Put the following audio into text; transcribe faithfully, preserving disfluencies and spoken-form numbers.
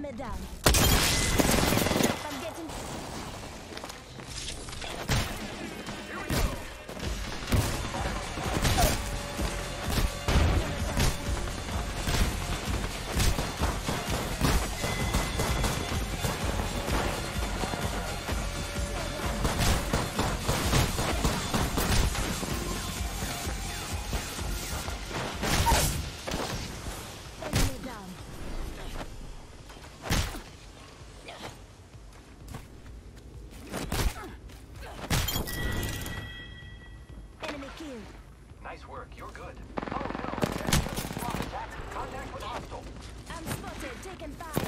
Enemy down. I'm getting. Nice work, you're good. Oh no, there's a swap attack. Contact with hostile. I'm spotted, taken fire.